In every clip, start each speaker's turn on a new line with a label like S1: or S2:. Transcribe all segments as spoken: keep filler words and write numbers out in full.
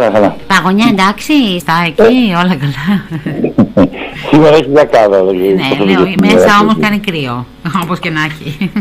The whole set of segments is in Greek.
S1: Καλά, καλά.
S2: Παγωνιά εντάξει, στα εκεί, όλα καλά.
S1: Σήμερα έχει δεκάδα.
S2: Ναι, λέω, μέσα όμως κάνει κρύο, όπως και να έχει.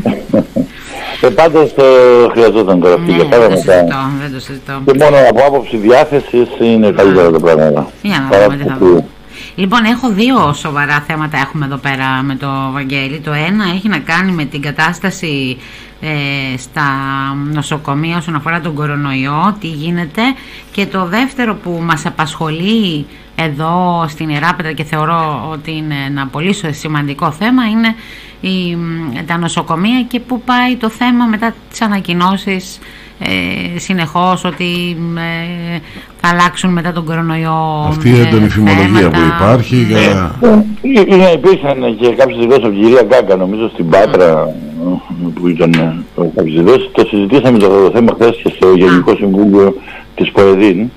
S1: Ε, πάντως το χρειαζόταν τώρα αυτή η δεκάδα μετά.
S2: Δεν το συζητώ.
S1: Και μόνο από άποψη διάθεσης είναι καλύτερα τα πράγματα.
S2: Για να δούμε τι θα δούμε. Λοιπόν, έχω δύο σοβαρά θέματα έχουμε εδώ πέρα με το Βαγγέλη. Το ένα έχει να κάνει με την κατάσταση ε, στα νοσοκομεία όσον αφορά τον κορονοϊό, τι γίνεται. Και το δεύτερο που μας απασχολεί εδώ στην Ιεράπετρα και θεωρώ ότι είναι ένα πολύ σημαντικό θέμα είναι η, τα νοσοκομεία και πού πάει το θέμα μετά τις ανακοινώσεις ε, συνεχώς ότι ε, θα αλλάξουν μετά τον κορονοϊό.
S3: Αυτή η έντονη φημολογία που υπάρχει. Για...
S1: Ε, υπήρχαν και κάποιες δηλώσεις από την κυρία Γκάγκα, νομίζω στην Πάτρα που ήταν κάποιες δηλώσεις. Το συζητήσαμε το θέμα χθες και στο Γενικό Συμβούλιο της ΠΟΕΔΗΝ.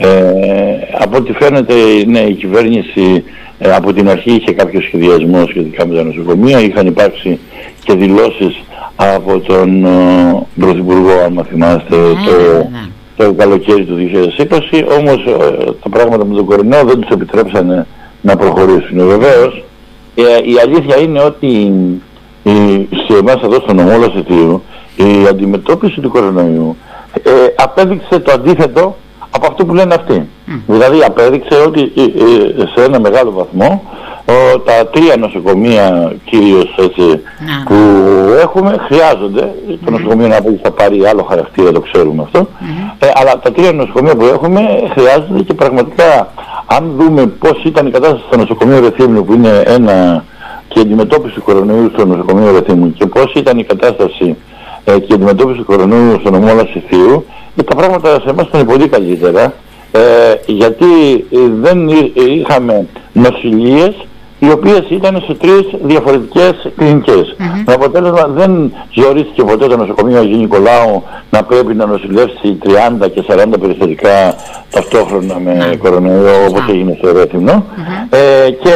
S1: Ε, από ό,τι φαίνεται, ναι, η κυβέρνηση ε, από την αρχή είχε κάποιο σχεδιασμό σχετικά με τα νοσοκομεία. Είχαν υπάρξει και δηλώσεις από τον uh, Πρωθυπουργό, αν θυμάστε, mm, το, ναι. το καλοκαίρι του δύο χιλιάδες είκοσι. Όμως uh, τα πράγματα με τον κορονοϊό δεν τους επιτρέψανε να προχωρήσουν. Βεβαίως, ε, η αλήθεια είναι ότι ε, σε εμάς εδώ στο νομό Λασιτίου η αντιμετώπιση του κορονοϊού ε, απέδειξε το αντίθετο από αυτό που λένε αυτοί. Mm. Δηλαδή απέδειξε ότι ε, ε, σε ένα μεγάλο βαθμό ο, τα τρία νοσοκομεία κυρίως έτσι, mm. που έχουμε χρειάζονται, mm. το νοσοκομείο να πει θα πάρει άλλο χαρακτήρα, το ξέρουμε αυτό, mm. ε, αλλά τα τρία νοσοκομεία που έχουμε χρειάζονται και πραγματικά αν δούμε πώς ήταν η κατάσταση στο νοσοκομείο Ρεθύμνου που είναι ένα και η αντιμετώπιση του κορονοϊού στο νοσοκομείο Ρεθύμνου και πώς ήταν η κατάσταση ε, και η αντιμετώπιση του κορονοϊού στο νομό Λασιθίου, και τα πράγματα σε εμάς ήταν πολύ καλύτερα, ε, γιατί ε, δεν είχαμε νοσηλίες οι οποίες ήταν σε τρεις διαφορετικές κλινικές. Mm-hmm. Το αποτέλεσμα δεν ζορίστηκε ποτέ το νοσοκομείο Αγίου Νικολάου να πρέπει να νοσηλεύσει τριάντα και σαράντα περιστατικά ταυτόχρονα με mm-hmm. κορονοϊό όπως mm-hmm. έγινε στο Ρέθυμνο. Mm-hmm. Ε, και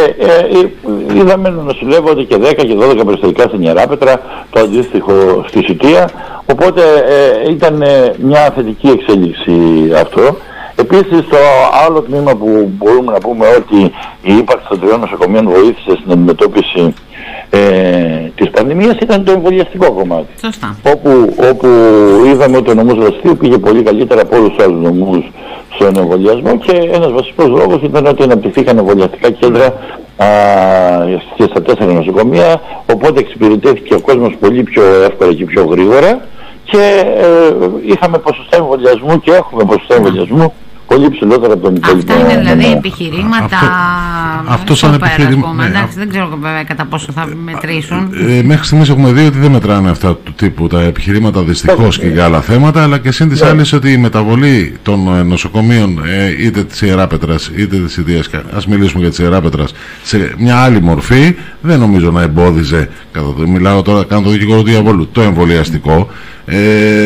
S1: ε, είδαμε να νοσηλεύονται και δέκα και δώδεκα περιστατικά στην Ιεράπετρα, το αντίστοιχο στη Σιτία. Οπότε ε, ήταν μια θετική εξέλιξη αυτό. Επίσης, το άλλο τμήμα που μπορούμε να πούμε ότι η ύπαρξη των τριών νοσοκομείων βοήθησε στην αντιμετώπιση ε, της πανδημίας ήταν το εμβολιαστικό κομμάτι.
S2: Σωστά.
S1: Όπου, όπου είδαμε ότι ο νομός Λασιθίου πήγε πολύ καλύτερα από όλους τους άλλους νομούς στον εμβολιασμό και ένας βασικός λόγος ήταν ότι αναπτυχθήκαν εμβολιαστικά κέντρα α, και στα τέσσερα νοσοκομεία, οπότε εξυπηρετήθηκε ο κόσμος πολύ πιο εύκολα και πιο γρήγορα και ε, είχαμε ποσοστά εμβολιασμού και έχουμε ποσοστά εμβολιασμού πολύ ψηλότερα από τον υπόλοιπο.
S2: Αυτά είναι δηλαδή επιχειρήματα.
S3: Αυτό, αυτό σαν επιχειρήμα.
S2: Ναι, εντάξει, δεν ξέρω βέβαια κατά πόσο θα μετρήσουν.
S3: Ε, μέχρι στιγμής έχουμε δει ότι δεν μετράνε αυτά του τύπου τα επιχειρήματα δυστυχώς και για άλλα θέματα, αλλά και σύν της yeah. άλλης ότι η μεταβολή των νοσοκομείων ε, είτε της Ιεράπετρας είτε της Ιδίας, ας μιλήσουμε για της Ιεράπετρας, σε μια άλλη μορφή δεν νομίζω να εμπόδιζε. Κατά το, μιλάω τώρα, κάνω το δικηγόρο του διαβόλου, το εμβολιαστικό. Ε,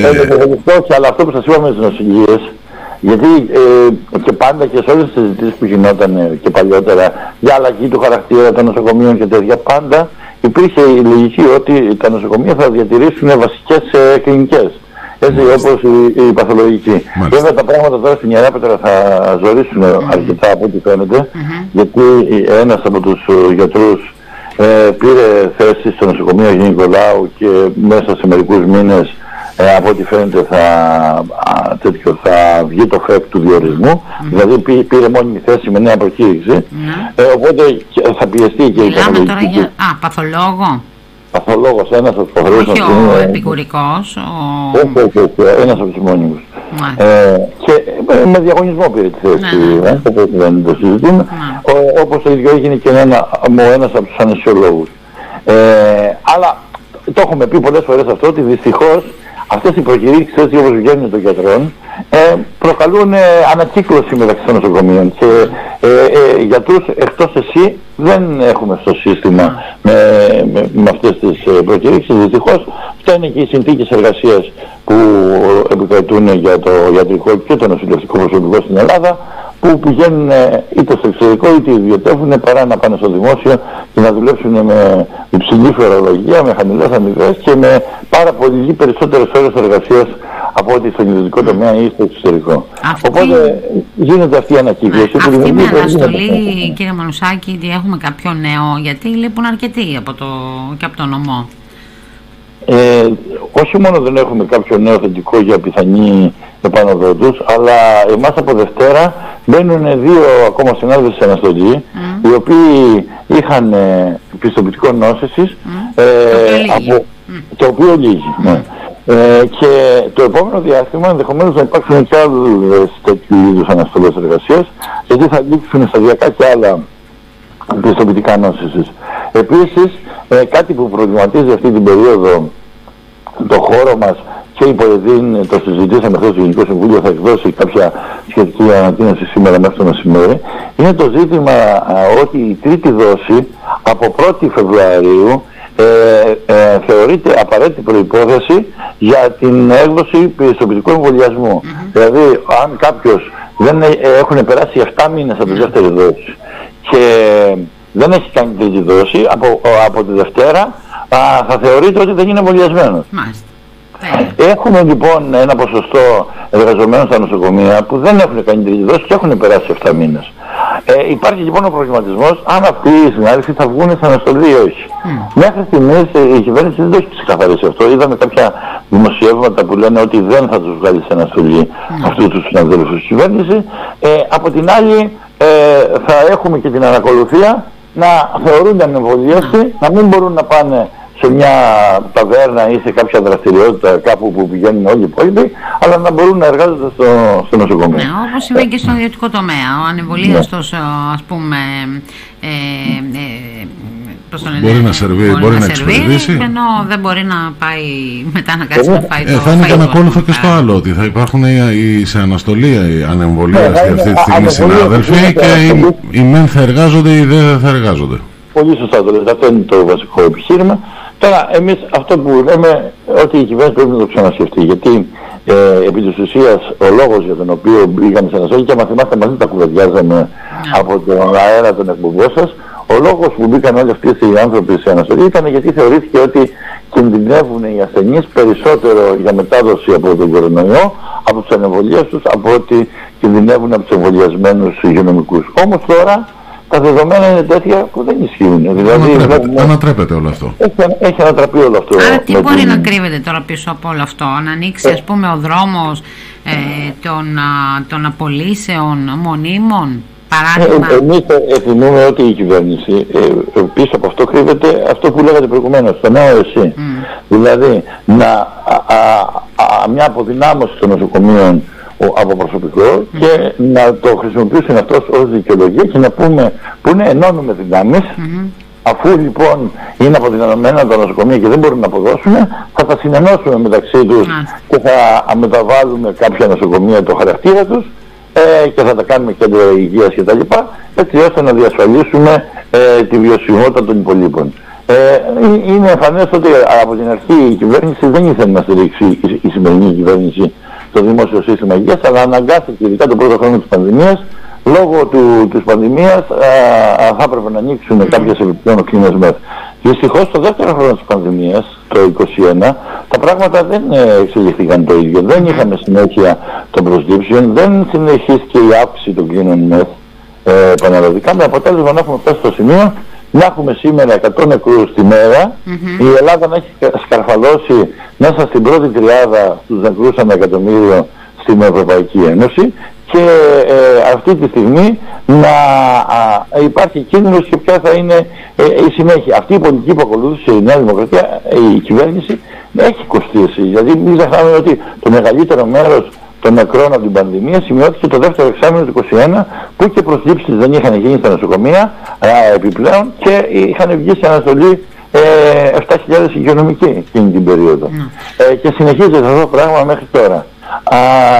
S1: ε, αλλά αυτό που σας είπαμε στις νοσηλίες. Γιατί ε, και πάντα και σε όλες τις συζητήσεις που γινόταν ε, και παλιότερα για αλλαγή του χαρακτήρα των νοσοκομείων και τέτοια, πάντα υπήρχε η λογική ότι τα νοσοκομεία θα διατηρήσουν βασικές ε, κλινικές. Έτσι, όπως η, η παθολογική. Βέβαια τα πράγματα τώρα στην Ιεράπετρα θα ζορίσουν mm-hmm. αρκετά από ό,τι φαίνεται, mm-hmm. γιατί ένας από τους uh, γιατρούς ε, πήρε θέση στο νοσοκομείο Αγίου Νικολάου και μέσα σε μερικούς μήνες Ε, από ό,τι φαίνεται θα, α, τέτοιο, θα βγει το φεκ του διορισμού, mm-hmm. δηλαδή πή, πήρε μόνιμη θέση με νέα προκήρυξη, mm-hmm. ε, οπότε θα πιεστεί και η παθολογική.
S2: Τώρα για... Α, παθολόγο.
S1: Παθολόγος, ένας από τους παθολόγους.
S2: Όχι ο ε, επικουρικός, ο...
S1: Όχι, όχι, όχι, ένας από τους μόνιμους. Mm-hmm. Ε, και ε, με διαγωνισμό πήρε τη θέση, mm-hmm. ε, οπότε δεν το συζητούμε, mm-hmm. ο, όπως το ίδιο έγινε και ένα, ένας από τους αναισιολόγους. Ε, αλλά το έχουμε πει πολλές φορές αυτό, ότι δυστυχώς αυτές οι προκηρύξεις, έτσι όπως βγαίνουν των γιατρών, ε, προκαλούν ε, ανακύκλωση μεταξύ των νοσοκομείων και ε, ε, γιατρούς εκτός εσύ δεν έχουμε στο σύστημα με, με, με αυτές τις ε, προκηρύξεις. Δυστυχώς φταίνε και οι συνθήκες εργασίας που επικρατούν για το ιατρικό και το νοσηλευτικό προσωπικό στην Ελλάδα, που πηγαίνουν είτε στο εξωτερικό είτε ιδιωτεύουν παρά να πάνε στο δημόσιο και να δουλέψουν με υψηλή φορολογία, με χαμηλές αμοιβές και με πάρα πολύ περισσότερες ώρες εργασίας από ό,τι στον ιδιωτικό τομέα ή στο εξωτερικό.
S2: Αυτή...
S1: Οπότε γίνεται αυτή η ανακύκλωση.
S2: Αυτή με με αναστολή, κύριε Μανουσάκη, ότι έχουμε κάποιο νέο, γιατί λείπουν αρκετοί από το, και από το νομό.
S1: Ε, όχι μόνο δεν έχουμε κάποιο νέο θετικό για πιθανή επάνωδό τους, αλλά εμάς από Δευτέρα μπαίνουν δύο ακόμα συνάδελφοι σε αναστολή, mm. οι οποίοι είχαν ε, πιστοποιητικό νόσησης, mm. ε,
S2: το,
S1: από, mm. το οποίο λύγει. Mm. Ναι. Ε, και το επόμενο διάστημα ενδεχομένως να υπάρξουν και άλλες τέτοιου είδους αναστολές εργασίας, γιατί θα λήξουν σταδιακά και άλλα πιστοποιητικά νόσησης. Επίσης, ε, κάτι που προβληματίζει αυτή την περίοδο το χώρο μας και η ΠΟΕΔΗΝ, το συζητήσαμε χθες στο Γενικό Συμβούλιο, θα εκδώσει κάποια σχετική ανακοίνωση σήμερα μέχρι το μεσημέρι, είναι το ζήτημα α, ότι η τρίτη δόση από πρώτη Φεβρουαρίου ε, ε, θεωρείται απαραίτητη προϋπόθεση για την έκδοση πιστοποιητικού εμβολιασμού. Mm-hmm. Δηλαδή, αν κάποιος δεν ε, έχουν περάσει επτά μήνες από τη δεύτερη δόση και δεν έχει κάνει τρίτη δόση, από, από τη Δευτέρα α, θα θεωρείται ότι δεν είναι εμβολιασμένος. Έχουμε λοιπόν ένα ποσοστό εργαζομένων στα νοσοκομεία που δεν έχουν κάνει τρίτη δόση και έχουν περάσει επτά μήνες. Ε, υπάρχει λοιπόν ο προβληματισμός αν αυτοί οι συνάδελφοι θα βγουν σε αναστολή ή όχι. Mm. Μέχρι στιγμής η κυβέρνηση δεν το έχει ξεκαθαρίσει αυτό. Είδαμε κάποια δημοσιεύματα που λένε ότι δεν θα τους βγάλει σε αναστολή mm. αυτούς τους συναδέλφους της κυβέρνηση. Ε, από την άλλη ε, θα έχουμε και την ανακολουθία να θεωρούνται ανεμβολίαστοι, mm. να μην μπορούν να πάνε σε μια ταβέρνα ή σε κάποια δραστηριότητα κάπου που πηγαίνουν όλοι οι υπόλοιποι, αλλά να μπορούν να εργάζονται στο, στο νοσοκομείο.
S2: Ναι, όπως συμβαίνει και στον ιδιωτικό τομέα. Ο ανεμβολίαστος, ας πούμε, ε, ε, πώς το λένε,
S3: μπορεί να σερβίρει, μπορεί, μπορεί να, να εξυπηρετήσει,
S2: ενώ δεν μπορεί να πάει μετά να κάτσει να φάει
S3: ε,
S2: το
S3: θα είναι και ανακόλουθο και στο άλλο, ότι θα υπάρχουν οι, οι, σε αναστολή οι ανεμβολίαστοι ναι, αυτή τη στιγμή συνάδελφοι και οι, οι μεν θα εργάζονται ή δεν θα εργάζονται.
S1: Πολύ σωστά το λέτε, αυτό είναι το βασικό επιχείρημα. Τώρα, εμείς αυτό που λέμε, ότι η κυβέρνηση πρέπει να το ξανασκεφτεί, γιατί ε, επί της ουσίας ο λόγος για τον οποίο μπήκαμε σε αναστολή, και άμα θυμάστε μαζί τα κουβεντιάζαμε yeah. από τον αέρα των εκπομπών σας, ο λόγος που μπήκαν όλοι αυτοί οι άνθρωποι σε αναστολή ήταν γιατί θεωρήθηκε ότι κινδυνεύουν οι ασθενείς περισσότερο για μετάδοση από τον κορονοϊό, από τους ανεμβολίες τους, από ότι κινδυνεύουν από τους εμβολιασμένους υγειονομικούς. Όμως τώρα, τα δεδομένα είναι τέτοια που δεν ισχύουν. Δηλαδή,
S3: ανατρέπεται,
S1: βλέπουμε...
S3: ανατρέπεται όλο αυτό.
S1: Έχει, έχει ανατραπεί όλο αυτό.
S2: Άρα τι μπορεί την... να κρύβεται τώρα πίσω από όλο αυτό? Να ανοίξει, ας πούμε, ο δρόμος ε, των, α, των απολύσεων μονίμων, παράδειγμα?
S1: Ε, εμείς εκτιμούμε ότι η κυβέρνηση ε, πίσω από αυτό κρύβεται αυτό που λέγατε προηγουμένως, το νέο ΕΣΥ. Mm. Δηλαδή, να, α, α, α, μια αποδυνάμωση των νοσοκομείων από προσωπικό mm. και να το χρησιμοποιήσουν αυτός ως δικαιολογία και να πούμε που είναι ενώνουμε δυνάμεις mm-hmm. αφού λοιπόν είναι αποδυναμμένα τα νοσοκομεία και δεν μπορούν να αποδώσουν, θα τα συνενώσουμε μεταξύ τους mm. και θα μεταβάλουμε κάποια νοσοκομεία το χαρακτήρα τους ε, και θα τα κάνουμε κέντρο υγείας κτλ. Έτσι ώστε να διασφαλίσουμε ε, τη βιωσιμότητα των υπολείπων. Ε, είναι εμφανές ότι από την αρχή η κυβέρνηση δεν ήθελε να στηρίξει η, η σημερινή κυβέρνηση το δημόσιο σύστημα υγείας, αλλά αναγκάστηκε ειδικά τον πρώτο χρόνο της πανδημίας, λόγω του, της πανδημίας α, α, θα έπρεπε να ανοίξουν mm. κάποιες επιπλέον κλίνες μεθ. Δυστυχώς το δεύτερο χρόνο της πανδημίας, το είκοσι ένα, τα πράγματα δεν εξελιχθήκαν το ίδιο. Δεν είχαμε συνέχεια των προσλήψεων, δεν συνεχίστηκε η αύξηση των κλίνων μεθ ε, πανελλαδικά, με αποτέλεσμα να έχουμε φτάσει στο σημείο να έχουμε σήμερα εκατό νεκρούς τη μέρα, mm-hmm. η Ελλάδα να έχει σκαρφαλώσει μέσα στην πρώτη τριάδα τους νεκρούς ανά εκατομμύριο στην Ευρωπαϊκή Ένωση και ε, αυτή τη στιγμή να α, υπάρχει κίνδυνος και ποια θα είναι ε, η συνέχεια. Αυτή η πολιτική που ακολούθησε η Νέα Δημοκρατία, η κυβέρνηση, έχει κοστίσει. Δηλαδή μην ξεχνάμε ότι το μεγαλύτερο μέρος των νεκρών από την πανδημία σημειώθηκε το δεύτερο εξάμηνο του είκοσι ένα, που και προσλήψεις δεν είχαν γίνει στα νοσοκομεία α, επιπλέον και είχαν βγει σε αναστολή ε, επτά χιλιάδες υγειονομικοί εκείνη την περίοδο. Mm. Ε, και συνεχίζεται αυτό το πράγμα μέχρι τώρα. Α,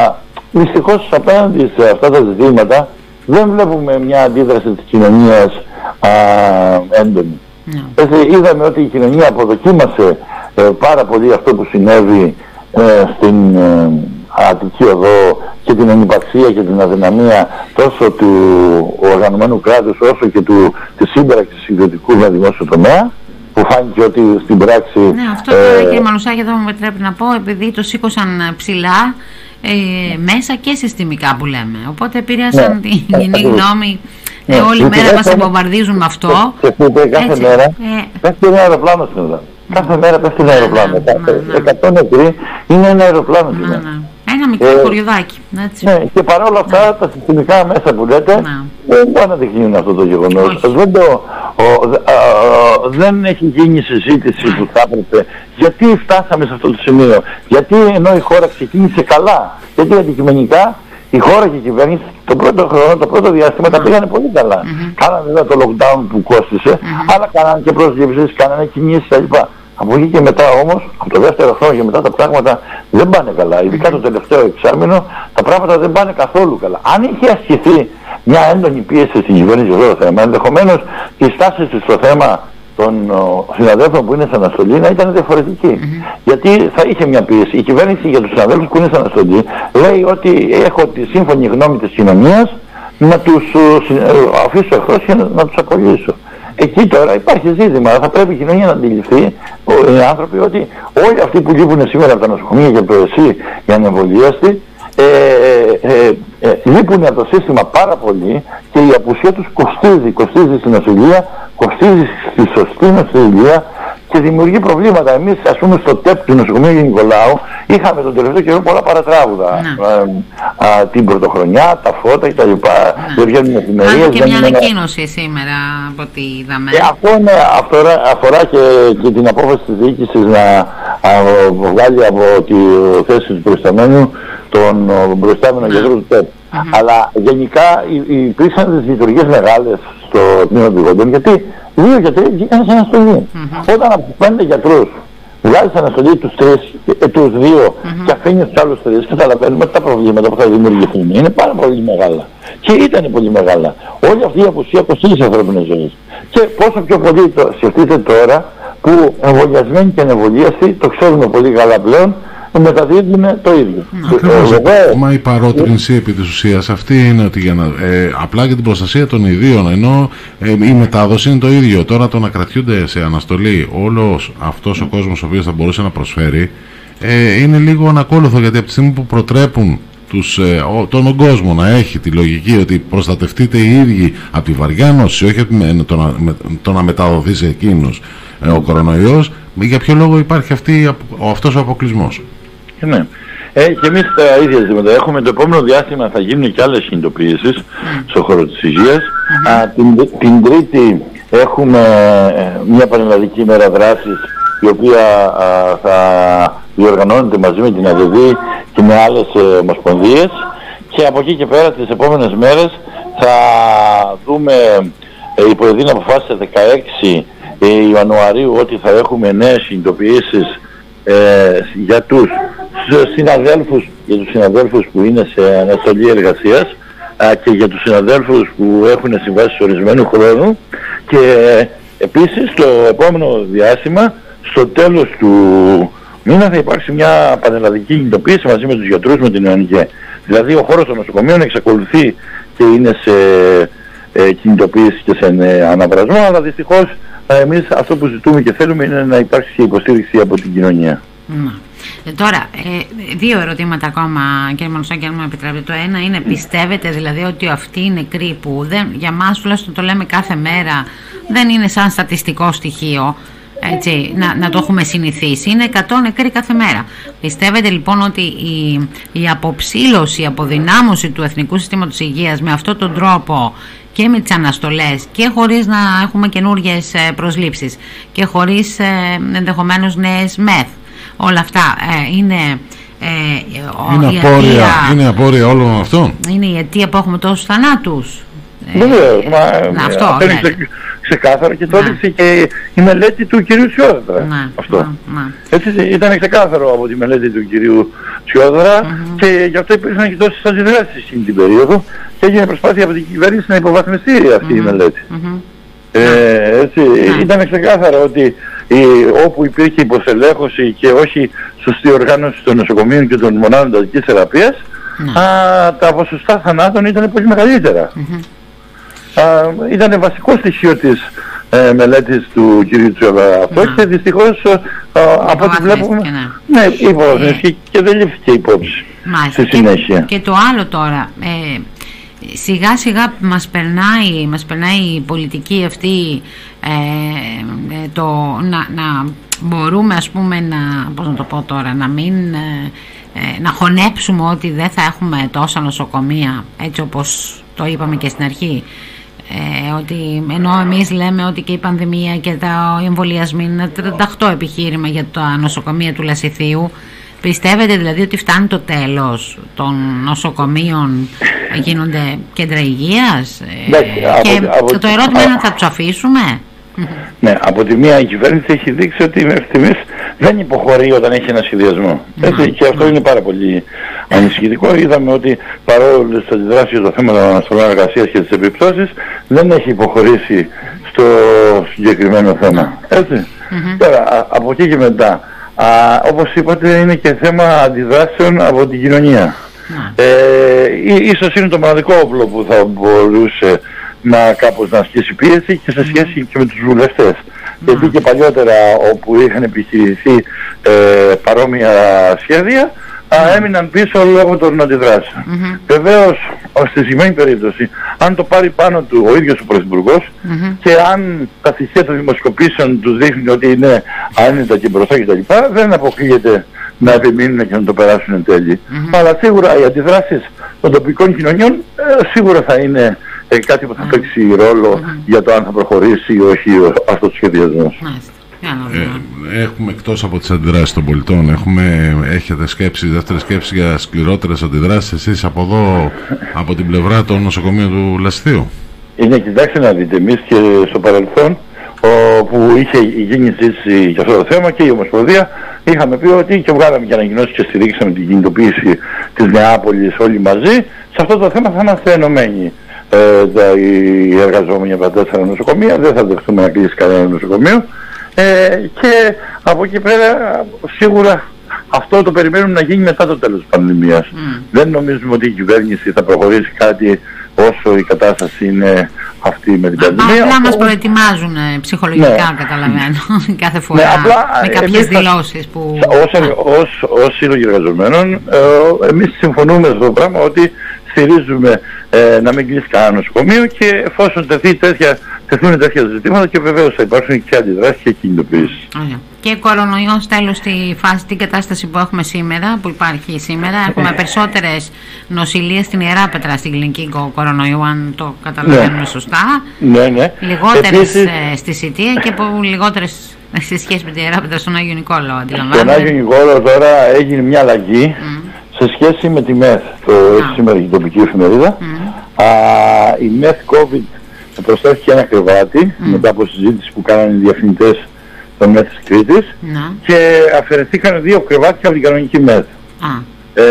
S1: δυστυχώς απέναντι σε αυτά τα ζητήματα δεν βλέπουμε μια αντίδραση της κοινωνίας α, έντονη. Mm. Έτσι, είδαμε ότι η κοινωνία αποδοκίμασε ε, πάρα πολύ αυτό που συνέβη ε, στην ε, Αττική Οδό και την ανυπαρξία και την αδυναμία τόσο του οργανωμένου κράτους όσο και του, της σύμπραξης ιδιωτικού με δημόσιο τομέα, που φάνηκε ότι στην πράξη...
S2: Ναι, αυτό τώρα ε, κύριε Μαλουσάκη, εδώ μου επιτρέπει να πω, επειδή το σήκωσαν ψηλά ε, μέσα και συστημικά που λέμε, οπότε επηρέασαν ναι, την κοινή γνώμη. Ναι, ε, όλη μέρα μας βομβαρδίζουν με αυτό.
S1: Και που κάθε έτσι, μέρα ε, πέφτει ένα αεροπλάνο στην Ελλάδα. Κάθε μέρα πέφτει ένα αεροπλάνο. εκατό νεκροί είναι ένα αεροπλάνο.
S2: Ένα μικρό ε, χωριουδάκι.
S1: Ναι, και παρόλα αυτά τα συστημικά μέσα που λέτε δεν μπορεί να δείχνουν αυτό το γεγονός. Δεν, το, ο, α, α, δεν έχει γίνει συζήτηση που θα έπρεπε. Γιατί φτάσαμε σε αυτό το σημείο. Γιατί ενώ η χώρα ξεκίνησε καλά. Γιατί αντικειμενικά η χώρα και η κυβέρνηση το πρώτο χρόνο, το πρώτο διάστημα mm. τα πήγανε πολύ καλά. Mm-hmm. Κάνανε βέβαια το lockdown που κόστησε, mm-hmm. αλλά κάνανε και προσλήψεις, κάνανε κινήσεις κλπ. Από εκεί και μετά όμως, από το δεύτερο χρόνο και μετά τα πράγματα δεν πάνε καλά. Ειδικά το τελευταίο εξάμηνο τα πράγματα δεν πάνε καθόλου καλά. Αν είχε ασκηθεί μια έντονη πίεση στην κυβέρνηση για αυτό το θέμα, ενδεχομένως η στάση της στο θέμα των ο, συναδέλφων που είναι σε αναστολή να ήταν διαφορετική. Mm-hmm. Γιατί θα είχε μια πίεση. Η κυβέρνηση για τους συναδέλφους που είναι σε αναστολή λέει ότι έχω τη σύμφωνη γνώμη της κοινωνίας να τους uh, αφήσω εχθρός και να, να τους απολύσω. Εκεί τώρα υπάρχει ζήτημα. Θα πρέπει η κοινωνία να αντιληφθεί οι άνθρωποι ότι όλοι αυτοί που λείπουν σήμερα από τα νοσοκομεία και το ΕΣΥ για ανεμβολίαστη ε, ε, ε, ε, λείπουν από το σύστημα πάρα πολύ και η απουσία τους κοστίζει. Κοστίζει στην νοσηλεία, κοστίζει στη σωστή νοσηλεία και δημιουργεί προβλήματα. Εμείς, ας πούμε, στο ΤΕΠ του νοσοκομείου Νικολάου είχαμε τον τελευταίο καιρό πολλά παρατράγουδα. Ναι. Ε, α, την πρωτοχρονιά, τα φώτα κτλ. Δεν βγαίνουν εφημερίες.
S2: Κάνει και μια ανακοίνωση ένα... σήμερα από ό,τι είδαμε.
S1: Ε, αυτό είναι, αφορά, αφορά και, και την απόφαση της διοίκησης να α, βγάλει από τη θέση του προϊσταμένου τον προϊστάμενο ναι. γιατρό του ΤΕΠ. Mm-hmm. Αλλά γενικά υπήρξαν τις λειτουργίες μεγάλες στο τμήμα του Γοντών, γιατί δύο γιατροί βγήκαν σε αναστολή. Mm-hmm. Όταν από τους πέντε γιατρούς βγάζεις αναστολή τους τρεις, ε, τους δύο mm-hmm. και αφήνεις τους άλλους τρεις, καταλαβαίνουμε ότι τα προβλήματα που θα δημιουργηθούν είναι πάρα πολύ μεγάλα. Και ήταν πολύ μεγάλα. Όλη αυτή η απουσία κοστίζει ανθρώπινες ζωές. Και πόσο πιο πολύ το σκεφτείτε τώρα που εμβολιασμένοι και ανεμβολίαστοι, το ξέρουμε πολύ καλά πλέον, μεταδίδουν το ίδιο.
S3: Ακριβώς. Ε, Μα η παρότρινση επί της ουσίας αυτή είναι ότι για να, ε, απλά για την προστασία των ιδίων, ενώ ε, η μετάδοση είναι το ίδιο. Τώρα το να κρατιούνται σε αναστολή όλος αυτός ο κόσμος ο οποίος θα μπορούσε να προσφέρει ε, είναι λίγο ανακόλουθο, γιατί από τη στιγμή που προτρέπουν τους, ε, ο, τον κόσμο να έχει τη λογική ότι προστατευτείτε οι ίδιοι από τη βαριά νόση, όχι με, το, να, με, το να μεταδοθεί σε εκείνους ε, ο κορονοϊός, για ποιο λόγο υπάρχει αυτή, ο, αυτός ο αποκλεισμός.
S1: Ναι. Ε, και εμείς τα ίδια ζητήματα έχουμε. Το επόμενο διάστημα θα γίνουν και άλλες κινητοποιήσεις mm. στον χώρο της υγείας. Mm-hmm. Α, την, την Τρίτη έχουμε μια πανελλαδική ημέρα δράσης, η οποία α, θα διοργανώνεται μαζί με την ΑΔΕΔ και με άλλες ε, ομοσπονδίες, και από εκεί και πέρα τις επόμενες μέρες θα δούμε ε, υπό την αποφάση δεκαέξι Ιανουαρίου ότι θα έχουμε νέες κινητοποιήσεις ε, για τους συναδέλφους, για τους συναδέλφους που είναι σε αναστολή εργασίας α, και για τους συναδέλφους που έχουν συμβάσεις ορισμένου χρόνου, και ε, επίσης το επόμενο διάστημα στο τέλος του μήνα θα υπάρξει μια πανελλαδική κινητοποίηση μαζί με τους γιατρούς, με την ΕΟΝΚΕ. Δηλαδή ο χώρος των νοσοκομείων εξακολουθεί και είναι σε ε, κινητοποίηση και σε ε, αναβρασμό, αλλά δυστυχώς εμείς αυτό που ζητούμε και θέλουμε είναι να υπάρξει και υποστήριξη από την κοινωνία. Mm.
S2: Ε, τώρα, ε, δύο ερωτήματα ακόμα, κύριε Μανουσάκη, αν μου επιτρέπετε. Το ένα είναι, πιστεύετε δηλαδή ότι αυτοί οι νεκροί που δεν, για μας τουλάχιστον το λέμε κάθε μέρα, δεν είναι σαν στατιστικό στοιχείο, έτσι, να, να το έχουμε συνηθίσει, είναι εκατό νεκροί κάθε μέρα. Πιστεύετε λοιπόν ότι η, η αποψήλωση, η αποδυνάμωση του Εθνικού Συστήματος Υγείας με αυτόν τον τρόπο και με τις αναστολές και χωρίς να έχουμε καινούργιες προσλήψεις και χωρίς ε, ενδεχομένως νέες μεθ, όλα αυτά ε, είναι, ε,
S3: είναι, η απόρρια, αιτία, είναι απόρρια όλων αυτών.
S2: Είναι η αιτία που έχουμε τόσους θανάτους.
S1: Βεβαίως,
S2: ε,
S1: μα
S2: αυτό
S1: αυτό είναι ξε, ξεκάθαρο και το έδειξε και η μελέτη του κυρίου Τσιόδρα. Να, αυτό. Να, να. Έτσι ήταν ξεκάθαρο από τη μελέτη του κυρίου Τσιόδρα mm-hmm. και γι' αυτό υπήρχαν και τόσες αντιδράσεις στην την περίοδο και έγινε προσπάθεια από την κυβέρνηση να υποβαθμιστεί αυτή mm-hmm. η μελέτη. Mm-hmm. Ε, έτσι, mm-hmm. ήταν ξεκάθαρο ότι όπου υπήρχε υποστελέχωση και όχι σωστή οργάνωση των νοσοκομείων και των μονάδων εντατικής θεραπείας, mm. α, τα ποσοστά θανάτων ήταν πολύ μεγαλύτερα. Mm-hmm. Ήταν βασικό στοιχείο της ε, μελέτης του κ. Τσιόδρα αυτό mm. και δυστυχώς ε, από ό,τι βλέπουμε ναι, ναι υποβαθμίστηκε ε, και δεν λήφθηκε υπόψη στη συνέχεια.
S2: Και, και το άλλο τώρα, ε, σιγά σιγά μας περνάει, μας περνάει η πολιτική αυτή ε, το να, να μπορούμε ας πούμε να, πώς να το πω τώρα, να μην ε, ε, να χωνέψουμε ότι δεν θα έχουμε τόσα νοσοκομεία έτσι όπως το είπαμε και στην αρχή. Ε, ότι ενώ εμείς λέμε ότι και η πανδημία και τα εμβολιασμοί είναι τρανταχτό επιχείρημα για τα νοσοκομεία του Λασιθίου, πιστεύετε δηλαδή ότι φτάνει το τέλος των νοσοκομείων, γίνονται κέντρα υγείας
S1: ναι,
S2: και
S1: από, από,
S2: το ερώτημα είναι θα τους αφήσουμε?
S1: Ναι, από τη μία η κυβέρνηση έχει δείξει ότι μέχρι στιγμής δεν υποχωρεί όταν έχει ένα σχεδιασμό. Έτσι, και αυτό είναι πάρα πολύ ανησυχητικό. Είδαμε ότι παρόλο στις αντιδράσεις για το θέμα των αναστολών εργασίας και τις επιπτώσεις δεν έχει υποχωρήσει στο συγκεκριμένο θέμα. Έτσι. Mm-hmm. Τώρα, από εκεί και μετά, α, όπως είπατε, είναι και θέμα αντιδράσεων από την κοινωνία. Mm. Ε, ίσως είναι το μοναδικό όπλο που θα μπορούσε να κάπως να ασκήσει πίεση και σε σχέση και με τους βουλευτές. Mm. Γιατί και παλιότερα όπου είχαν επιχειρηθεί ε, παρόμοια σχέδια mm. α, έμειναν πίσω λόγω των αντιδράσεων. Mm-hmm. Βεβαίως, στη σημαίνει περίπτωση, αν το πάρει πάνω του ο ίδιος ο Πρωθυπουργός mm-hmm. και αν τα στοιχεία των δημοσκοπήσεων τους δείχνουν ότι είναι άνετα και μπροστά κτλ., δεν αποκλείεται να επιμείνουν και να το περάσουν εν τέλει. Mm-hmm. Αλλά σίγουρα οι αντιδράσεις των τοπικών κοινωνιών ε, σίγουρα θα είναι ε, κάτι που θα mm-hmm. παίξει ρόλο mm-hmm. για το αν θα προχωρήσει ή όχι αυτός ο σχεδιασμός.
S3: Ε, έχουμε εκτός από τις αντιδράσεις των πολιτών, έχουμε, έχετε σκέψεις, δεύτερες σκέψεις για σκληρότερες αντιδράσεις εσείς από εδώ, από την πλευρά των νοσοκομείων του Λασιθίου?
S1: Είναι, κοιτάξτε να δείτε, εμείς και στο παρελθόν που είχε γίνει συζήτηση για αυτό το θέμα και η Ομοσπονδία είχαμε πει ότι και βγάλαμε και ανακοινώσεις και στηρίξαμε την κινητοποίηση της Νεάπολης όλοι μαζί. Σε αυτό το θέμα θα είμαστε ενωμένοι ε, τα, οι εργαζόμενοι από τα τέσσερα νοσοκομεία, δεν θα δεχτούμε να κλείσει κανένα νοσοκομείο ε, και από εκεί πέρα σίγουρα αυτό το περιμένουμε να γίνει μετά το τέλος της πανδημίας. Mm. Δεν νομίζουμε ότι η κυβέρνηση θα προχωρήσει κάτι όσο η κατάσταση είναι αυτή με την πανδημία.
S2: Απλά μας προετοιμάζουν ψυχολογικά, ναι. Καταλαβαίνω, κάθε φορά, ναι, απλά, με κάποιες δηλώσεις που...
S1: Ως, ως, ως σύλλογοι εργαζομένων, ε, εμείς συμφωνούμε στο πράγμα ότι στηρίζουμε ε, να μην κλείσει κανένα νοσοκομείο και εφόσον τεθεί τέτοια, τεθούν τέτοια ζητήματα και βεβαίως θα υπάρξουν και αντιδράσεις και κινητοποιήσεις.
S2: Και κορονοϊός τέλος στη φάση, την κατάσταση που έχουμε σήμερα, που υπάρχει σήμερα, έχουμε περισσότερες νοσηλίες στην Ιεράπετρα στην κλινική κορονοϊού, αν το καταλαβαίνουμε ναι. σωστά.
S1: Ναι, ναι.
S2: Λιγότερες Επίσης, ε, στη Σιτία και που λιγότερες σε σχέση με την Ιεράπετρα στον Άγιο Νικόλαο, αντιλαμβάνομαι.
S1: Στον Άγιο Νικόλαο τώρα έγινε μια αλλαγή mm. σε σχέση με τη ΜΕΘ, το έχει σήμερα η τοπική εφημερίδα. Mm. Α, η ΜΕΘ COVID προσθέθηκε ένα κρεβάτι mm. μετά από συζήτηση που κάνανε οι διαφημιτές των ΜΕΘ της Κρήτης mm. και αφαιρεθήκαν δύο κρεβάτια από την κανονική ΜΕΘ. Mm. Ε,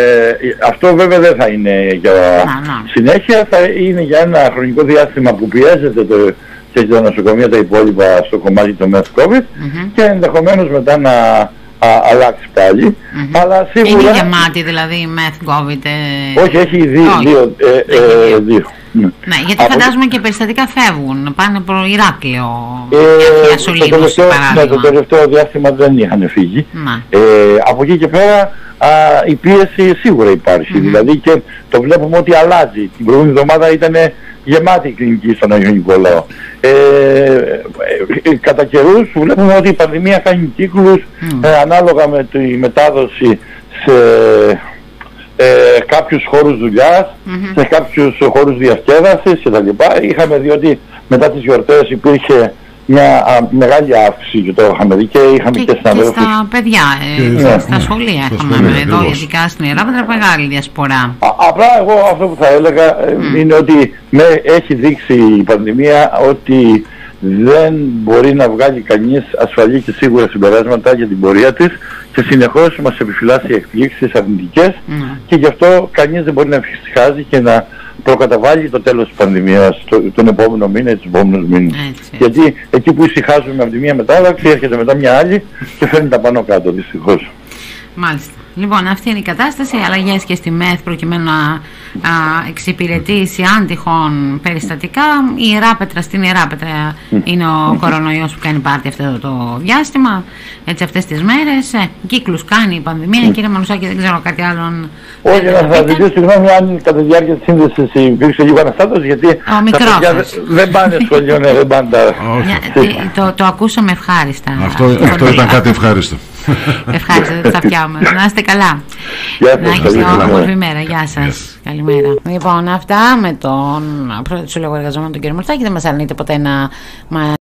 S1: αυτό βέβαια δεν θα είναι για mm. συνέχεια, θα είναι για ένα χρονικό διάστημα που πιέζεται το, και τα νοσοκομεία τα υπόλοιπα στο κομμάτι του ΜΕΘ COVID mm-hmm. και ενδεχομένως μετά να α, αλλάξει πάλι. Mm-hmm. Αλλά σίγουρα...
S2: Είναι γεμάτη δηλαδή η ΜΕΘ COVID? Ε...
S1: Όχι, έχει δύο. δύο, ε, ε, ε, δύο.
S2: Ναι. ναι, γιατί από... φαντάζομαι και περιστατικά φεύγουν, πάνε προ Ηράκλειο ε, για Σολύμους, παράδειγμα.
S1: Ναι, το τελευταίο διάστημα δεν είχαν φύγει. Ε, από εκεί και πέρα α, η πίεση σίγουρα υπάρχει. Mm-hmm. Δηλαδή και το βλέπουμε ότι αλλάζει. Την προηγούμενη εβδομάδα ήταν γεμάτη η κλινική στον Άγιο Νικόλαο. Ε, ε, κατά καιρούς βλέπουμε ότι η πανδημία κάνει κύκλους mm. ε, ανάλογα με τη μετάδοση σε ε, κάποιους χώρους δουλειάς, mm-hmm. σε κάποιους χώρους διασκέδασης κτλ. Είχαμε δει ότι μετά τις γιορτές υπήρχε μια α, μεγάλη αύξηση και το είχαμε δει και είχαμε και, και συναδέλφους.
S2: Και στα παιδιά, ε, ναι, στα, στα σχολεία είχαμε ναι, εδώ, ειδικά στην Ιεράπετρα, μεγάλη διασπορά.
S1: Α, απλά εγώ αυτό που θα έλεγα mm. είναι ότι με, έχει δείξει η πανδημία ότι δεν μπορεί να βγάλει κανείς ασφαλή και σίγουρα συμπεράσματα για την πορεία της και συνεχώς μας επιφυλάσσει εκπλήξεις αρνητικές mm. και γι' αυτό κανείς δεν μπορεί να εφησυχάζει και να προκαταβάλει το τέλος της πανδημίας, το, τον επόμενο μήνα ή τους επόμενους μήνες. Γιατί εκεί που ησυχάζουμε από τη μία μετάλλαξη έρχεται μετά μια άλλη και φέρνει τα πάνω κάτω, δυστυχώς.
S2: Μάλιστα. Λοιπόν, αυτή είναι η κατάσταση. Αλλαγές και στη ΜΕΘ προκειμένου να α, εξυπηρετήσει αν τυχόν περιστατικά. Η Ιεράπετρα, στην Ιεράπετρα είναι ο κορονοϊός που κάνει πάρτι αυτό το διάστημα. Έτσι, αυτές τις μέρες. Ε, κύκλους κάνει η πανδημία. Mm. Κύριε Μανουσάκη, δεν ξέρω κάτι άλλο.
S1: Όχι, να σας ζητήσω συγγνώμη αν κατά τη διάρκεια της σύνδεσης υπήρξε λίγο αναστάτωση, γιατί
S2: ο μικρός
S1: τα παιδιά δεν πάνε σχολείο, ναι, δεν πάνε τα...
S2: το, το ακούσαμε ευχάριστα.
S3: Αυτό, αυτό ήταν κάτι ευχάριστο.
S2: Ευχαριστώ, δεν θα φτιάμε. Να είστε καλά. Να έχετε όμορφη μέρα. Γεια σας. Καλημέρα. Λοιπόν, αυτά με τον πρόεδρο του Συλλόγου Εργαζομένων, τον κύριο Μαρτσάκη. Δεν μας αρνείται ποτέ να